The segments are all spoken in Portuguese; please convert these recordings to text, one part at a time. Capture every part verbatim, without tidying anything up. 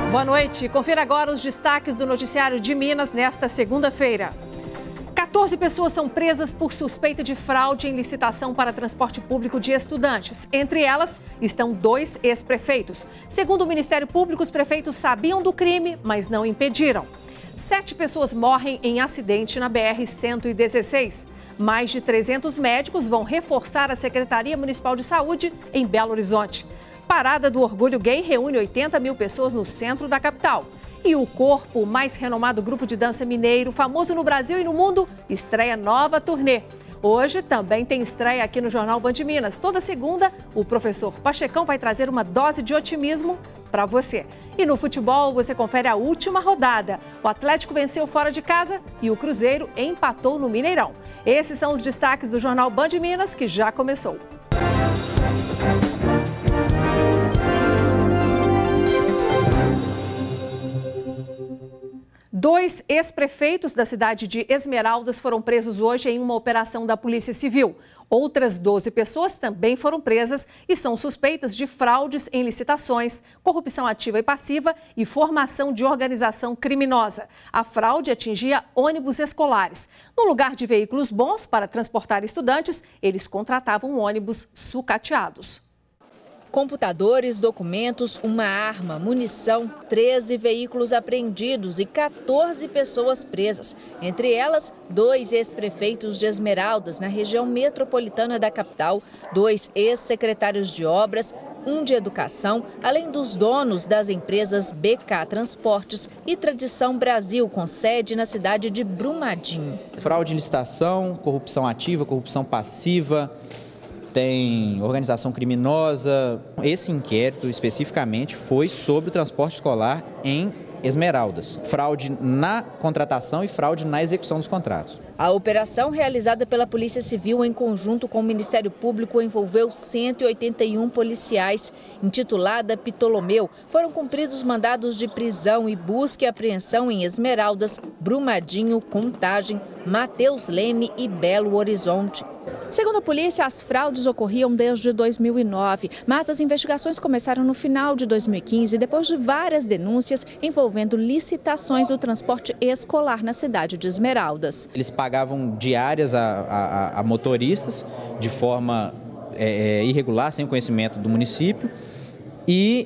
Boa noite. Confira agora os destaques do noticiário de Minas nesta segunda-feira. quatorze pessoas são presas por suspeita de fraude em licitação para transporte público de estudantes. Entre elas estão dois ex-prefeitos. Segundo o Ministério Público, os prefeitos sabiam do crime, mas não impediram. Sete pessoas morrem em acidente na B R cento e dezesseis. Mais de trezentos médicos vão reforçar a Secretaria Municipal de Saúde em Belo Horizonte. Parada do Orgulho Gay reúne oitenta mil pessoas no centro da capital. E o Corpo, o mais renomado grupo de dança mineiro, famoso no Brasil e no mundo, estreia nova turnê. Hoje também tem estreia aqui no Jornal Band Minas. Toda segunda, o professor Pachecão vai trazer uma dose de otimismo para você. E no futebol, você confere a última rodada. O Atlético venceu fora de casa e o Cruzeiro empatou no Mineirão. Esses são os destaques do Jornal Band Minas, que já começou. Dois ex-prefeitos da cidade de Esmeraldas foram presos hoje em uma operação da Polícia Civil. Outras doze pessoas também foram presas e são suspeitas de fraudes em licitações, corrupção ativa e passiva e formação de organização criminosa. A fraude atingia ônibus escolares. No lugar de veículos bons para transportar estudantes, eles contratavam ônibus sucateados. Computadores, documentos, uma arma, munição, treze veículos apreendidos e quatorze pessoas presas. Entre elas, dois ex-prefeitos de Esmeraldas, na região metropolitana da capital, dois ex-secretários de obras, um de educação, além dos donos das empresas B K Transportes e Tradição Brasil, com sede na cidade de Brumadinho. Fraude em licitação, corrupção ativa, corrupção passiva, tem organização criminosa. Esse inquérito especificamente foi sobre o transporte escolar em Esmeraldas. Fraude na contratação e fraude na execução dos contratos. A operação realizada pela Polícia Civil em conjunto com o Ministério Público envolveu cento e oitenta e um policiais. Intitulada Ptolomeu, foram cumpridos mandados de prisão e busca e apreensão em Esmeraldas, Brumadinho, Contagem, Mateus Leme e Belo Horizonte. Segundo a polícia, as fraudes ocorriam desde dois mil e nove, mas as investigações começaram no final de dois mil e quinze, depois de várias denúncias envolvendo licitações do transporte escolar na cidade de Esmeraldas. Eles pagavam diárias a, a, a motoristas de forma é, irregular, sem o conhecimento do município, e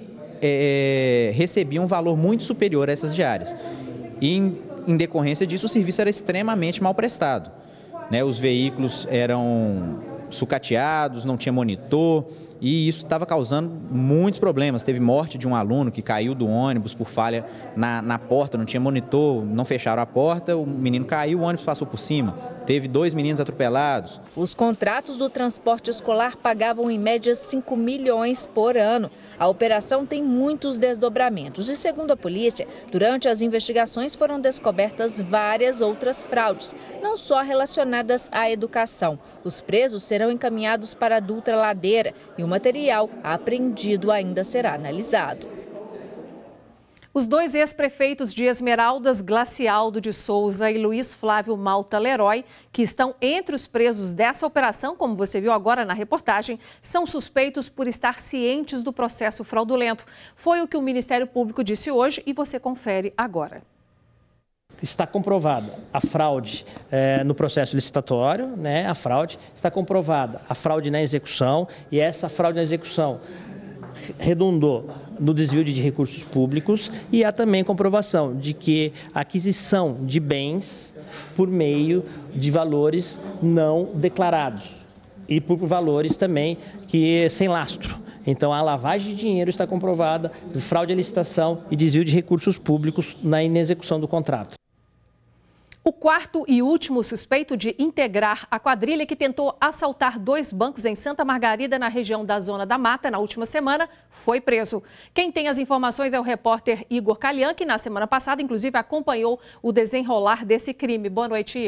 é, recebiam um valor muito superior a essas diárias. E, em, em decorrência disso, o serviço era extremamente mal prestado. Né, os veículos eram sucateados, não tinha monitor e isso estava causando muitos problemas. Teve morte de um aluno que caiu do ônibus por falha na, na porta, não tinha monitor, não fecharam a porta, o menino caiu, o ônibus passou por cima. Teve dois meninos atropelados. Os contratos do transporte escolar pagavam em média cinco milhões por ano. A operação tem muitos desdobramentos e, segundo a polícia, durante as investigações foram descobertas várias outras fraudes, não só relacionadas à educação. Os presos serão encaminhados para a Dutra Ladeira e o material apreendido ainda será analisado. Os dois ex-prefeitos de Esmeraldas, Glacialdo de Souza e Luiz Flávio Malta Leroy, que estão entre os presos dessa operação, como você viu agora na reportagem, são suspeitos por estar cientes do processo fraudulento. Foi o que o Ministério Público disse hoje e você confere agora. Está comprovada a fraude é, no processo licitatório, né? A fraude está comprovada, a fraude na execução, e essa fraude na execução redundou no desvio de recursos públicos, e há também comprovação de que a aquisição de bens por meio de valores não declarados e por valores também que sem lastro. Então, a lavagem de dinheiro está comprovada, fraude à licitação e desvio de recursos públicos na inexecução do contrato. O quarto e último suspeito de integrar a quadrilha que tentou assaltar dois bancos em Santa Margarida, na região da Zona da Mata, na última semana, foi preso. Quem tem as informações é o repórter Igor Calhan, que na semana passada, inclusive, acompanhou o desenrolar desse crime. Boa noite, Igor.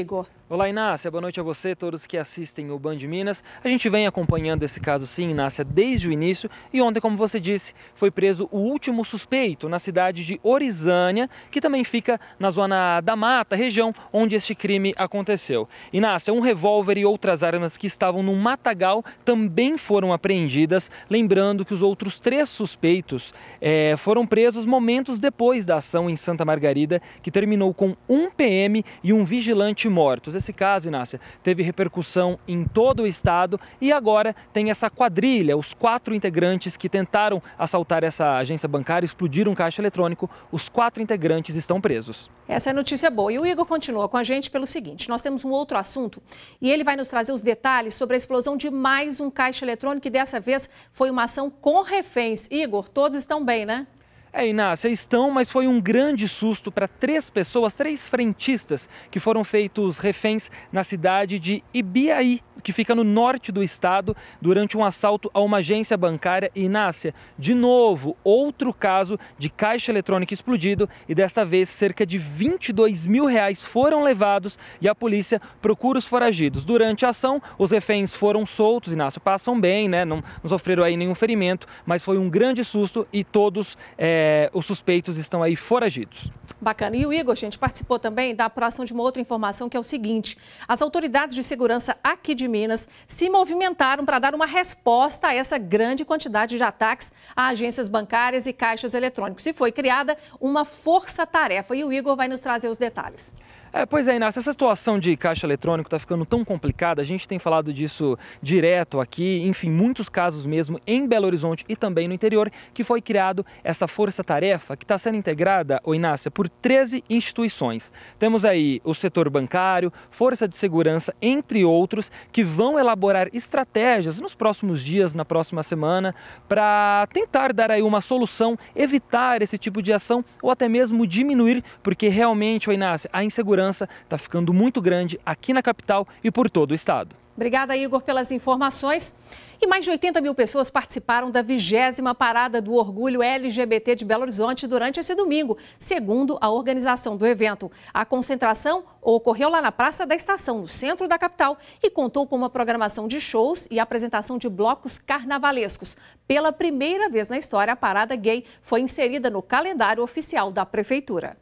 Olá, Inácia, boa noite a você, todos que assistem o Band Minas. A gente vem acompanhando esse caso, sim, Inácia, desde o início. E ontem, como você disse, foi preso o último suspeito na cidade de Orizânia, que também fica na zona da Mata, região onde este crime aconteceu. Inácia, um revólver e outras armas que estavam no matagal também foram apreendidas. Lembrando que os outros três suspeitos é, foram presos momentos depois da ação em Santa Margarida, que terminou com um P M e um vigilante mortos. Esse caso, Inácia, teve repercussão em todo o estado e agora tem essa quadrilha, os quatro integrantes que tentaram assaltar essa agência bancária, explodir um caixa eletrônico, os quatro integrantes estão presos. Essa é notícia boa. E o Igor continua com a gente pelo seguinte, nós temos um outro assunto e ele vai nos trazer os detalhes sobre a explosão de mais um caixa eletrônico e dessa vez foi uma ação com reféns. Igor, todos estão bem, né? É, Inácia, estão, mas foi um grande susto para três pessoas, três frentistas que foram feitos reféns na cidade de Ibiaí, que fica no norte do estado, durante um assalto a uma agência bancária. Inácia, de novo, outro caso de caixa eletrônico explodido e desta vez cerca de vinte e dois mil reais foram levados e a polícia procura os foragidos. Durante a ação, os reféns foram soltos, Inácia, passam bem, né? Não, não sofreram aí nenhum ferimento, mas foi um grande susto e todos é, os suspeitos estão aí foragidos. Bacana. E o Igor, gente, participou também da apuração de uma outra informação que é o seguinte, as autoridades de segurança aqui de Minas se movimentaram para dar uma resposta a essa grande quantidade de ataques a agências bancárias e caixas eletrônicos. E foi criada uma força-tarefa. E o Igor vai nos trazer os detalhes. É, pois é, Inácia, essa situação de caixa eletrônico está ficando tão complicada, a gente tem falado disso direto aqui, enfim, muitos casos mesmo em Belo Horizonte e também no interior, que foi criado essa força-tarefa que está sendo integrada, ô Inácia, por treze instituições. Temos aí o setor bancário, força de segurança, entre outros, que vão elaborar estratégias nos próximos dias, na próxima semana, para tentar dar aí uma solução, evitar esse tipo de ação ou até mesmo diminuir, porque realmente, ô Inácia, a insegurança está ficando muito grande aqui na capital e por todo o estado. Obrigada, Igor, pelas informações. E mais de oitenta mil pessoas participaram da vigésima Parada do Orgulho L G B T de Belo Horizonte durante esse domingo, segundo a organização do evento. A concentração ocorreu lá na Praça da Estação, no centro da capital, e contou com uma programação de shows e apresentação de blocos carnavalescos. Pela primeira vez na história, a parada gay foi inserida no calendário oficial da Prefeitura.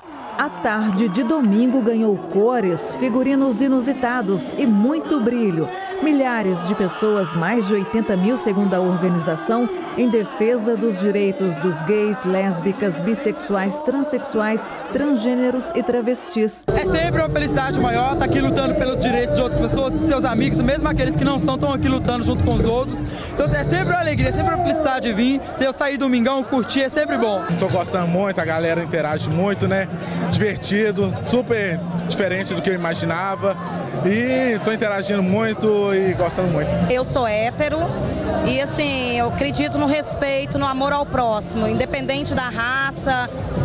A tarde de domingo ganhou cores, figurinos inusitados e muito brilho. Milhares de pessoas, mais de oitenta mil segundo a organização, em defesa dos direitos dos gays, lésbicas, bissexuais, transexuais, transgêneros e travestis. É sempre uma felicidade maior estar aqui lutando pelos direitos de outras pessoas, de seus amigos, mesmo aqueles que não são, estão aqui lutando junto com os outros. Então é sempre uma alegria, é sempre uma felicidade de vir, ter eu sair domingão, curtir, é sempre bom. Estou gostando muito, a galera interage muito, né? Divertido, super diferente do que eu imaginava e estou interagindo muito e gostando muito. Eu sou hétero e assim, eu acredito no respeito, no amor ao próximo, independente da raça,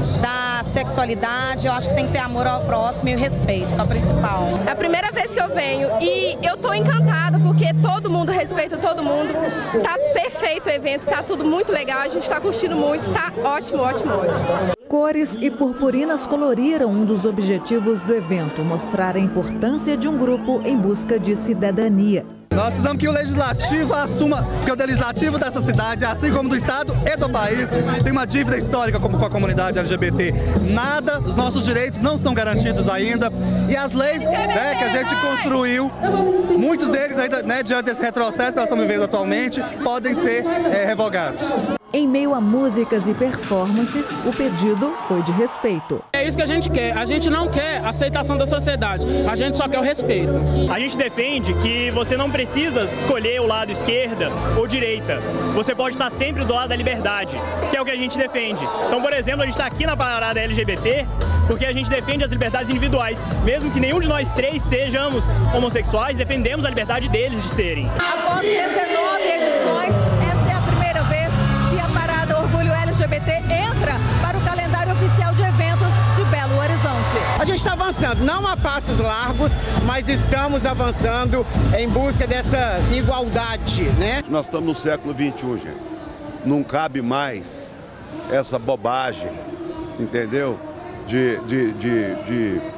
da sexualidade, eu acho que tem que ter amor ao próximo e o respeito, que é o principal. É a primeira vez que eu venho e eu tô encantada porque todo mundo respeita todo mundo, tá perfeito o evento, tá tudo muito legal, a gente tá curtindo muito, tá ótimo, ótimo, ótimo. Cores e purpurinas coloriram um dos objetivos do evento, mostrar a importância de um grupo em busca de cidadania. Nós precisamos que o Legislativo assuma, porque o Legislativo dessa cidade, assim como do Estado e do país, tem uma dívida histórica com a comunidade L G B T. Nada, os nossos direitos não são garantidos ainda e as leis, né, que a gente construiu, muitos deles ainda, né, diante desse retrocesso que nós estamos vivendo atualmente, podem ser é, revogados. Em meio a músicas e performances, o pedido foi de respeito. É isso que a gente quer. A gente não quer a aceitação da sociedade. A gente só quer o respeito. A gente defende que você não precisa escolher o lado esquerda ou direita. Você pode estar sempre do lado da liberdade, que é o que a gente defende. Então, por exemplo, a gente está aqui na parada L G B T porque a gente defende as liberdades individuais. Mesmo que nenhum de nós três sejamos homossexuais, defendemos a liberdade deles de serem. Após dezenove edições, esta é a primeira vez que a parada Orgulho L G B T entra para o calendário oficial de eventos de Belo Horizonte. A gente está avançando, não a passos largos, mas estamos avançando em busca dessa igualdade, né? Nós estamos no século vinte e um, gente. Não cabe mais essa bobagem, entendeu? De, de, de, de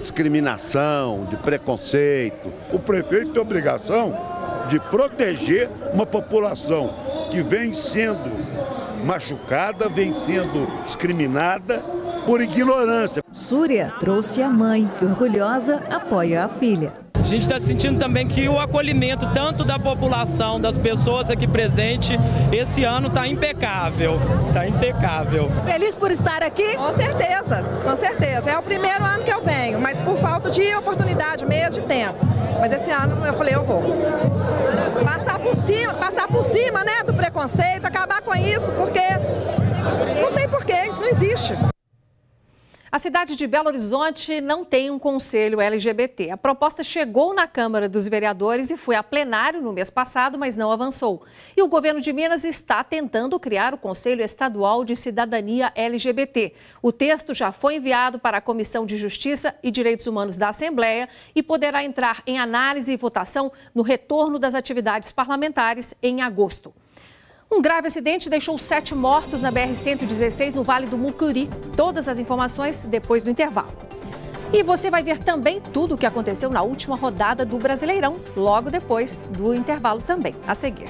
discriminação, de preconceito. O prefeito tem a obrigação de proteger uma população que vem sendo machucada, vem sendo discriminada por ignorância. Súria trouxe a mãe, que orgulhosa apoia a filha. A gente está sentindo também que o acolhimento tanto da população, das pessoas aqui presentes, esse ano está impecável, está impecável. Feliz por estar aqui? Com certeza, com certeza. É o primeiro ano que eu venho, mas por falta de oportunidade mesmo, de tempo. Mas esse ano eu falei, eu vou. Passar por cima, passar por cima, né, do preconceito, acabar com isso, porque não tem porquê, isso não existe. A cidade de Belo Horizonte não tem um conselho L G B T. A proposta chegou na Câmara dos Vereadores e foi a plenário no mês passado, mas não avançou. E o governo de Minas está tentando criar o Conselho Estadual de Cidadania L G B T. O texto já foi enviado para a Comissão de Justiça e Direitos Humanos da Assembleia e poderá entrar em análise e votação no retorno das atividades parlamentares em agosto. Um grave acidente deixou sete mortos na B R cento e dezesseis no Vale do Mucuri. Todas as informações depois do intervalo. E você vai ver também tudo o que aconteceu na última rodada do Brasileirão, logo depois do intervalo também, a seguir.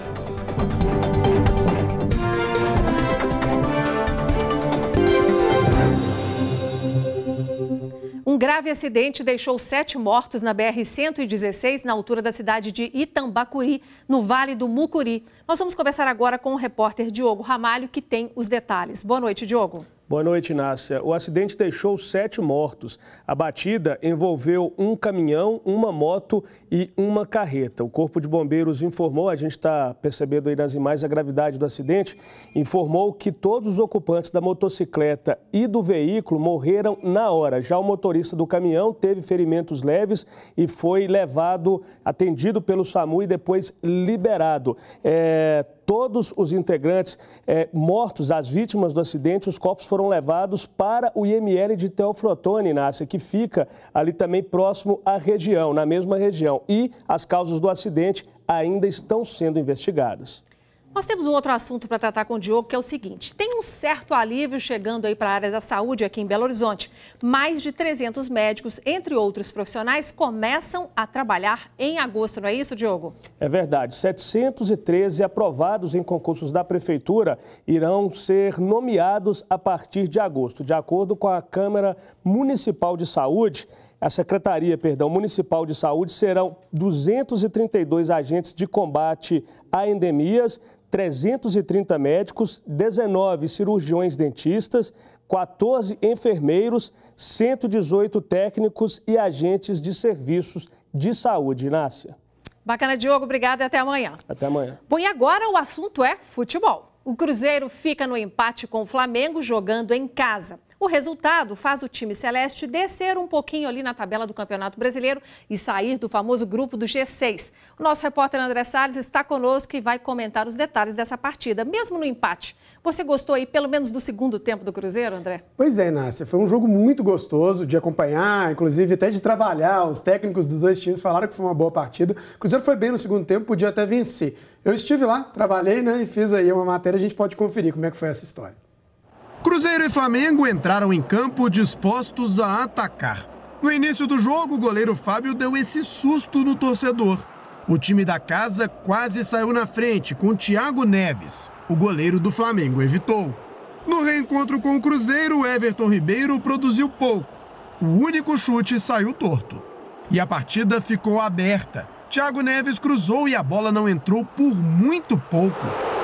Um grave acidente deixou sete mortos na B R cento e dezesseis, na altura da cidade de Itambacuri, no Vale do Mucuri. Nós vamos conversar agora com o repórter Diogo Ramalho, que tem os detalhes. Boa noite, Diogo. Boa noite, Nácia. O acidente deixou sete mortos. A batida envolveu um caminhão, uma moto e uma carreta. O Corpo de Bombeiros informou, a gente está percebendo aí nas imagens a gravidade do acidente, informou que todos os ocupantes da motocicleta e do veículo morreram na hora. Já o motorista do caminhão teve ferimentos leves e foi levado, atendido pelo SAMU e depois liberado. É... Todos os integrantes é, mortos, as vítimas do acidente, os corpos foram levados para o I M L de Teoflotone, Nácia, que fica ali também próximo à região, na mesma região. E as causas do acidente ainda estão sendo investigadas. Nós temos um outro assunto para tratar com o Diogo, que é o seguinte: tem um certo alívio chegando aí para a área da saúde aqui em Belo Horizonte. Mais de trezentos médicos, entre outros profissionais, começam a trabalhar em agosto, não é isso, Diogo? É verdade. setecentos e treze aprovados em concursos da Prefeitura irão ser nomeados a partir de agosto. De acordo com a Câmara Municipal de Saúde, a Secretaria, perdão, Municipal de Saúde, serão duzentos e trinta e dois agentes de combate a endemias, trezentos e trinta médicos, dezenove cirurgiões dentistas, quatorze enfermeiros, cento e dezoito técnicos e agentes de serviços de saúde. Nácia. Bacana, Diogo. Obrigada e até amanhã. Até amanhã. Bom, e agora o assunto é futebol. O Cruzeiro fica no empate com o Flamengo jogando em casa. O resultado faz o time celeste descer um pouquinho ali na tabela do Campeonato Brasileiro e sair do famoso grupo do G seis. O nosso repórter André Salles está conosco e vai comentar os detalhes dessa partida, mesmo no empate. Você gostou aí pelo menos do segundo tempo do Cruzeiro, André? Pois é, Nácia, foi um jogo muito gostoso de acompanhar, inclusive até de trabalhar. Os técnicos dos dois times falaram que foi uma boa partida. O Cruzeiro foi bem no segundo tempo, podia até vencer. Eu estive lá, trabalhei, né, e fiz aí uma matéria, a gente pode conferir como é que foi essa história. Cruzeiro e Flamengo entraram em campo dispostos a atacar. No início do jogo, o goleiro Fábio deu esse susto no torcedor. O time da casa quase saiu na frente com o Thiago Neves. O goleiro do Flamengo evitou. No reencontro com o Cruzeiro, Everton Ribeiro produziu pouco. O único chute saiu torto. E a partida ficou aberta. Thiago Neves cruzou e a bola não entrou por muito pouco.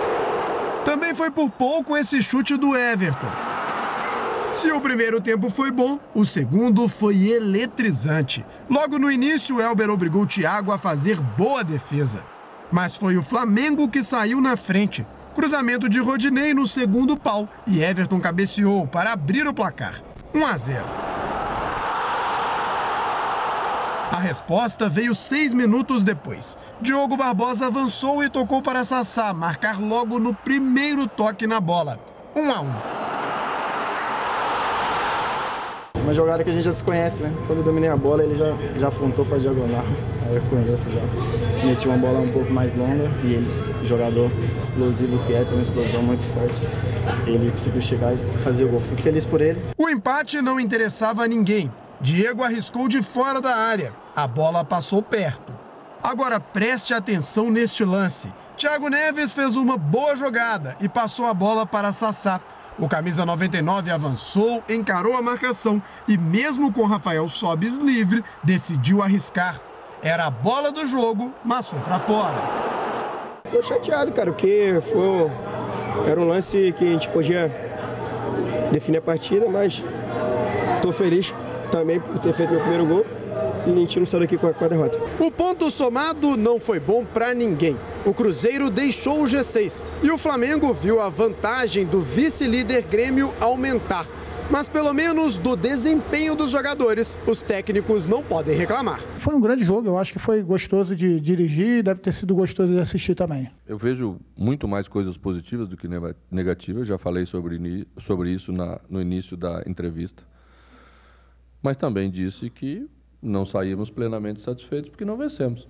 Também foi por pouco esse chute do Everton. Se o primeiro tempo foi bom, o segundo foi eletrizante. Logo no início, Elber obrigou o Thiago a fazer boa defesa. Mas foi o Flamengo que saiu na frente. Cruzamento de Rodinei no segundo pau e Everton cabeceou para abrir o placar. um a zero. A resposta veio seis minutos depois. Diogo Barbosa avançou e tocou para Sassá marcar logo no primeiro toque na bola. um a um. Uma jogada que a gente já se conhece, né? Quando eu dominei a bola, ele já, já apontou para a diagonal. Aí eu conheço já. Meti uma bola um pouco mais longa e ele, jogador explosivo que é, tem uma explosão muito forte. Ele conseguiu chegar e fazer o gol. Fico feliz por ele. O empate não interessava a ninguém. Diego arriscou de fora da área. A bola passou perto. Agora preste atenção neste lance. Thiago Neves fez uma boa jogada e passou a bola para Sassá. O camisa noventa e nove avançou, encarou a marcação e mesmo com Rafael Sobis livre, decidiu arriscar. Era a bola do jogo, mas foi para fora. Tô chateado, cara, porque foi... era um lance que a gente podia definir a partida, mas tô feliz também por ter feito meu primeiro gol. E a gente não saiu daqui com a, com a derrota. O ponto somado não foi bom para ninguém. O Cruzeiro deixou o G seis e o Flamengo viu a vantagem do vice-líder Grêmio aumentar. Mas pelo menos do desempenho dos jogadores, os técnicos não podem reclamar. Foi um grande jogo, eu acho que foi gostoso de dirigir, deve ter sido gostoso de assistir também. Eu vejo muito mais coisas positivas do que negativas, já falei sobre, sobre isso na, no início da entrevista. Mas também disse que não saímos plenamente satisfeitos porque não vencemos.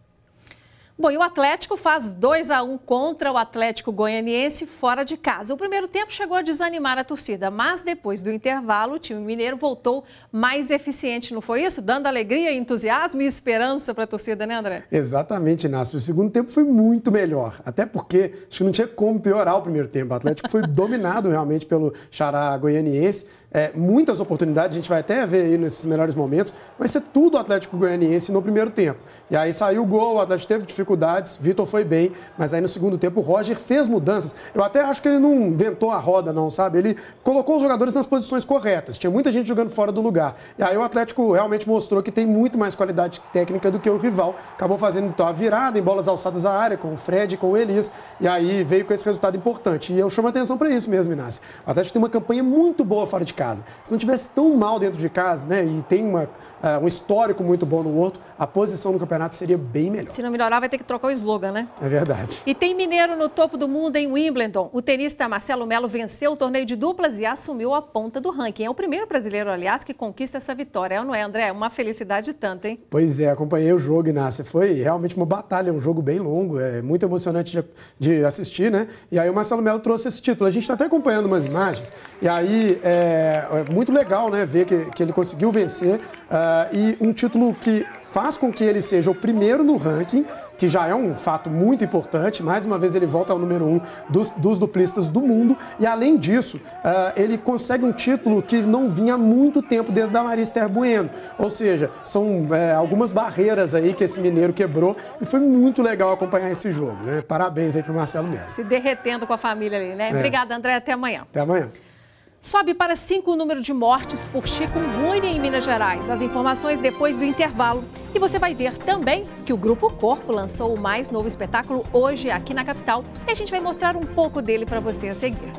Bom, e o Atlético faz dois a um contra o Atlético Goianiense fora de casa. O primeiro tempo chegou a desanimar a torcida, mas depois do intervalo o time mineiro voltou mais eficiente, não foi isso? Dando alegria, entusiasmo e esperança para a torcida, né, André? Exatamente, Inácio. O segundo tempo foi muito melhor, até porque acho que não tinha como piorar o primeiro tempo. O Atlético foi dominado realmente pelo Xará Goianiense. É, muitas oportunidades, a gente vai até ver aí nesses melhores momentos, vai ser tudo Atlético Goianiense no primeiro tempo. E aí saiu o gol, o Atlético teve dificuldades, Vitor foi bem, mas aí no segundo tempo o Roger fez mudanças. Eu até acho que ele não inventou a roda não, sabe? Ele colocou os jogadores nas posições corretas, tinha muita gente jogando fora do lugar. E aí o Atlético realmente mostrou que tem muito mais qualidade técnica do que o rival. Acabou fazendo então a virada em bolas alçadas à área com o Fred, com o Elias, e aí veio com esse resultado importante. E eu chamo a atenção para isso mesmo, Inácio. O Atlético tem uma campanha muito boa fora de casa. Se não tivesse tão mal dentro de casa, né, e tem uma, uh, um histórico muito bom no Horto, a posição no campeonato seria bem melhor. Se não melhorar, vai ter que trocar o slogan, né? É verdade. E tem mineiro no topo do mundo em Wimbledon. O tenista Marcelo Melo venceu o torneio de duplas e assumiu a ponta do ranking. É o primeiro brasileiro, aliás, que conquista essa vitória. É ou não é, André? Uma felicidade tanta, hein? Pois é, acompanhei o jogo, Inácia. Foi realmente uma batalha, um jogo bem longo, é muito emocionante de, de assistir, né? E aí o Marcelo Melo trouxe esse título. A gente está até acompanhando umas imagens, e aí é, é muito legal, né, ver que, que ele conseguiu vencer uh, e um título que faz com que ele seja o primeiro no ranking, que já é um fato muito importante. Mais uma vez ele volta ao número um dos, dos duplistas do mundo e, além disso, uh, ele consegue um título que não vinha há muito tempo desde a Maria Esther Bueno. Ou seja, são é, algumas barreiras aí que esse mineiro quebrou e foi muito legal acompanhar esse jogo, né? Parabéns aí pro Marcelo Melo. Se derretendo com a família ali, né? É. Obrigada, André. Até amanhã. Até amanhã. Sobe para cinco o número de mortes por chikungunya em Minas Gerais. As informações depois do intervalo. E você vai ver também que o Grupo Corpo lançou o mais novo espetáculo hoje aqui na capital. E a gente vai mostrar um pouco dele para você a seguir.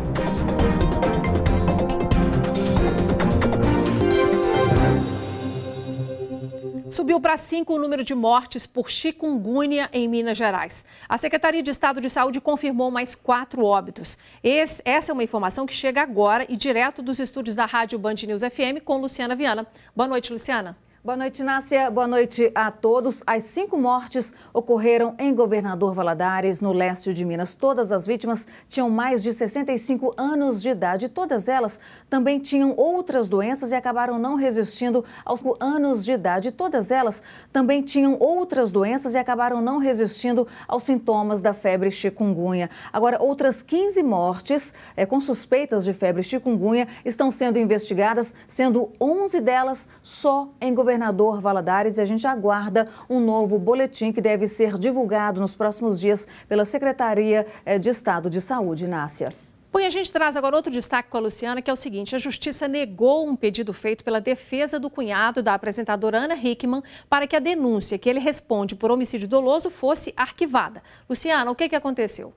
Subiu para cinco o número de mortes por chikungunya em Minas Gerais. A Secretaria de Estado de Saúde confirmou mais quatro óbitos. Esse, essa é uma informação que chega agora e direto dos estúdios da Rádio Band News F M com Luciana Viana. Boa noite, Luciana. Boa noite, Nácia. Boa noite a todos. As cinco mortes ocorreram em Governador Valadares, no leste de Minas. Todas as vítimas tinham mais de sessenta e cinco anos de idade. Todas elas também tinham outras doenças e acabaram não resistindo aos anos de idade. Todas elas também tinham outras doenças e acabaram não resistindo aos sintomas da febre chikungunya. Agora, outras quinze mortes é, com suspeitas de febre chikungunya estão sendo investigadas, sendo onze delas só em Governador Governador Valadares, e a gente aguarda um novo boletim que deve ser divulgado nos próximos dias pela Secretaria de Estado de Saúde, Nácia. Bom, e a gente traz agora outro destaque com a Luciana, que é o seguinte: a Justiça negou um pedido feito pela defesa do cunhado da apresentadora Ana Hickman para que a denúncia que ele responde por homicídio doloso fosse arquivada. Luciana, o que, que aconteceu?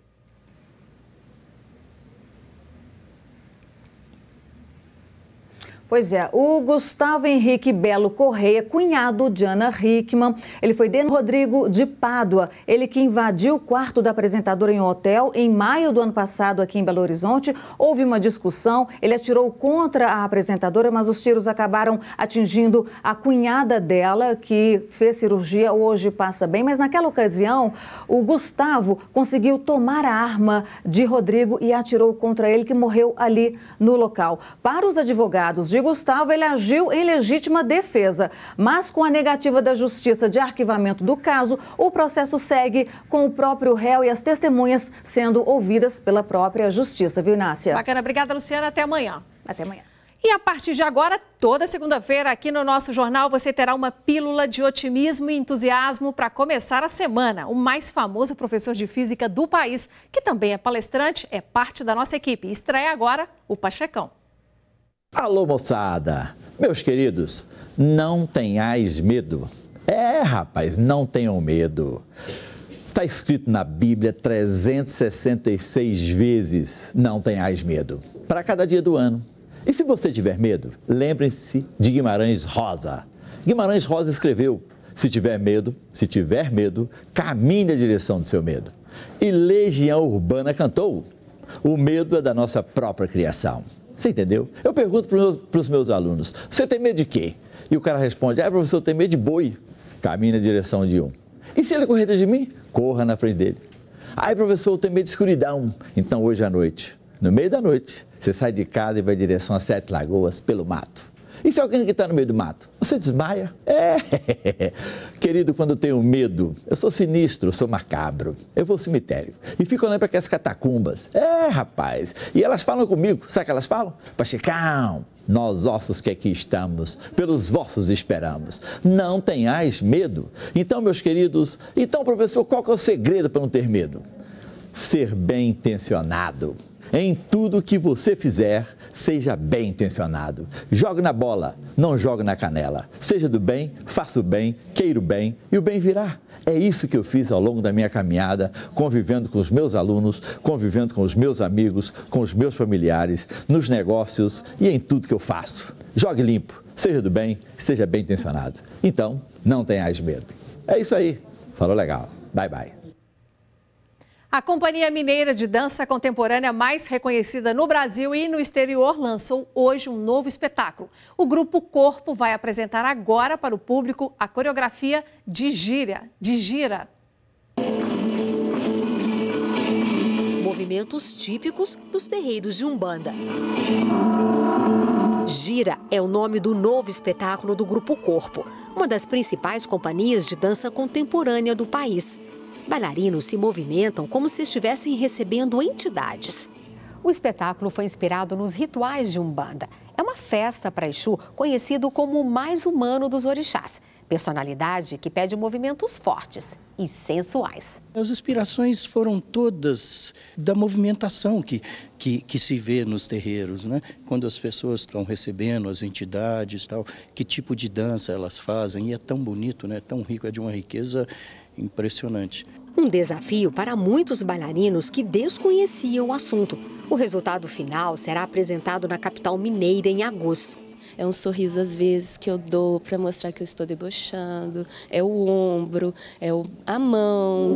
Pois é, o Gustavo Henrique Belo Correia, cunhado de Ana Hickman, ele foi dentro Rodrigo de Pádua, ele que invadiu o quarto da apresentadora em um hotel em maio do ano passado aqui em Belo Horizonte. Houve uma discussão, ele atirou contra a apresentadora, mas os tiros acabaram atingindo a cunhada dela, que fez cirurgia, hoje passa bem. Mas naquela ocasião, o Gustavo conseguiu tomar a arma de Rodrigo e atirou contra ele, que morreu ali no local. Para os advogados de de Gustavo, ele agiu em legítima defesa. Mas com a negativa da Justiça de arquivamento do caso, o processo segue com o próprio réu e as testemunhas sendo ouvidas pela própria Justiça, viu, Inácia? Bacana, obrigada, Luciana. Até amanhã. Até amanhã. E a partir de agora, toda segunda-feira, aqui no nosso jornal, você terá uma pílula de otimismo e entusiasmo para começar a semana. O mais famoso professor de física do país, que também é palestrante, é parte da nossa equipe. Estreia agora o Pachecão. Alô, moçada! Meus queridos, não tenhais medo. É, rapaz, não tenham medo. Está escrito na Bíblia trezentas e sessenta e seis vezes, não tenhais medo, para cada dia do ano. E se você tiver medo, lembrem-se de Guimarães Rosa. Guimarães Rosa escreveu, se tiver medo, se tiver medo, caminhe na direção do seu medo. E Legião Urbana cantou, o medo é da nossa própria criação. Você entendeu? Eu pergunto para os meus, para os meus alunos, você tem medo de quê? E o cara responde, ah, professor, eu tenho medo de boi. Caminhe na direção de um. E se ele correr atrás de mim? Corra na frente dele. Ai, professor, eu tenho medo de escuridão. Então, hoje à noite, no meio da noite, você sai de casa e vai em direção a Sete Lagoas pelo mato. E se alguém que está no meio do mato? Você desmaia? É. Querido, quando eu tenho medo, eu sou sinistro, eu sou macabro. Eu vou ao cemitério e fico olhando para aquelas catacumbas. É, rapaz. E elas falam comigo. Sabe o que elas falam? Pachecão, nós ossos que aqui estamos, pelos vossos esperamos. Não tenhais medo. Então, meus queridos, então, professor, qual que é o segredo para não ter medo? Ser bem intencionado. Em tudo que você fizer, seja bem intencionado. Jogue na bola, não jogue na canela. Seja do bem, faça o bem, queira o bem e o bem virá. É isso que eu fiz ao longo da minha caminhada, convivendo com os meus alunos, convivendo com os meus amigos, com os meus familiares, nos negócios e em tudo que eu faço. Jogue limpo, seja do bem, seja bem intencionado. Então, não tenhais medo. É isso aí. Falou legal. Bye, bye. A Companhia Mineira de Dança Contemporânea mais reconhecida no Brasil e no exterior lançou hoje um novo espetáculo. O Grupo Corpo vai apresentar agora para o público a coreografia de gira. De gira. Movimentos típicos dos terreiros de Umbanda. Gira é o nome do novo espetáculo do Grupo Corpo, uma das principais companhias de dança contemporânea do país. Bailarinos se movimentam como se estivessem recebendo entidades. O espetáculo foi inspirado nos rituais de Umbanda. É uma festa para Exu conhecido como o mais humano dos orixás. Personalidade que pede movimentos fortes e sensuais. As inspirações foram todas da movimentação que, que, que se vê nos terreiros, né? Quando as pessoas estão recebendo as entidades, tal, que tipo de dança elas fazem. E é tão bonito, né? Tão rico, é de uma riqueza impressionante. Um desafio para muitos bailarinos que desconheciam o assunto. O resultado final será apresentado na capital mineira em agosto. É um sorriso, às vezes, que eu dou para mostrar que eu estou debochando. É o ombro, é o, a mão.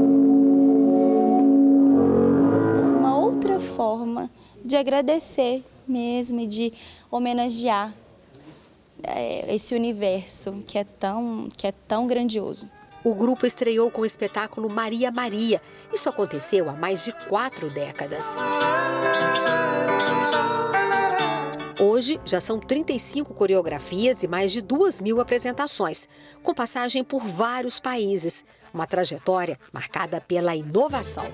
Uma outra forma de agradecer mesmo e de homenagear é, esse universo que é tão, que é tão grandioso. O grupo estreou com o espetáculo Maria Maria. Isso aconteceu há mais de quatro décadas. Hoje, já são trinta e cinco coreografias e mais de duas mil apresentações, com passagem por vários países. Uma trajetória marcada pela inovação.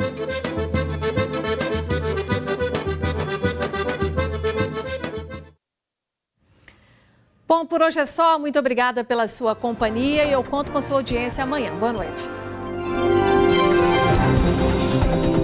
Bom, por hoje é só. Muito obrigada pela sua companhia e eu conto com a sua audiência amanhã. Boa noite.